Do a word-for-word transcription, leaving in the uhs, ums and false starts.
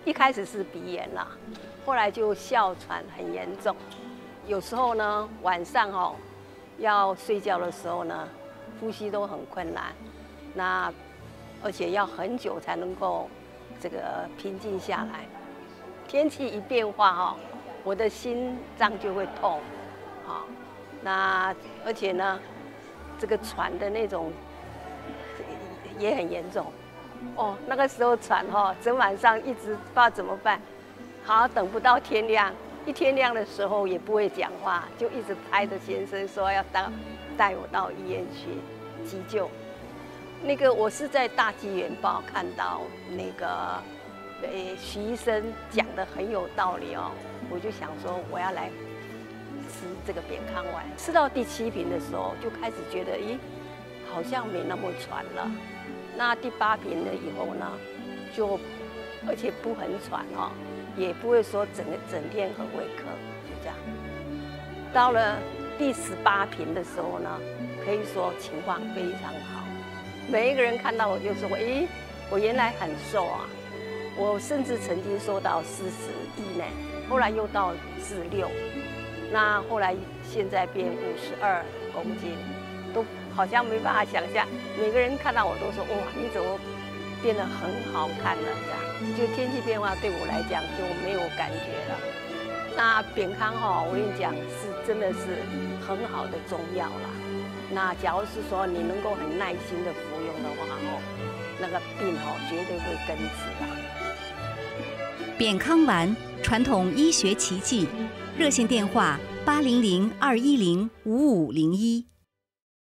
一开始是鼻炎啦，后来就哮喘很严重，有时候呢晚上哦要睡觉的时候呢，呼吸都很困难，那而且要很久才能够这个平静下来。天气一变化哈、哦，我的心脏就会痛，好、哦，那而且呢，这个喘的那种也很严重。哦，那个时候喘哈、哦，整晚上一直不知道怎么办，好等不到天亮，一天亮的时候也不会讲话，就一直拍着先生说要带带我到医院去急救。那个我是在《大纪元报》看到那个，呃，徐医生讲的很有道理哦，我就想说我要来吃这个扁康丸。吃到第七瓶的时候，就开始觉得，咦，好像没那么喘了。那第八瓶了以后呢，就而且不很喘哦，也不会说整个整天很会咳，就这样。到了第十八瓶的时候呢，可以说情况非常好。每一个人看到我就说：“诶，我原来很瘦啊！我甚至曾经瘦到四十一呢，后来又到四十六，那后来现在变五十二公斤，都好像没办法想象。每个人看到我都说：哇，你怎么变得很好看了？这样，就天气变化对我来讲就没有感觉了。那扁康哈、哦，我跟你讲，是真的是很好的中药啦。”那假如是说你能够很耐心的服用的话哦，那个病哦绝对会根治的。 扁康丸，传统医学奇迹，热线电话八零零二一零五五零一。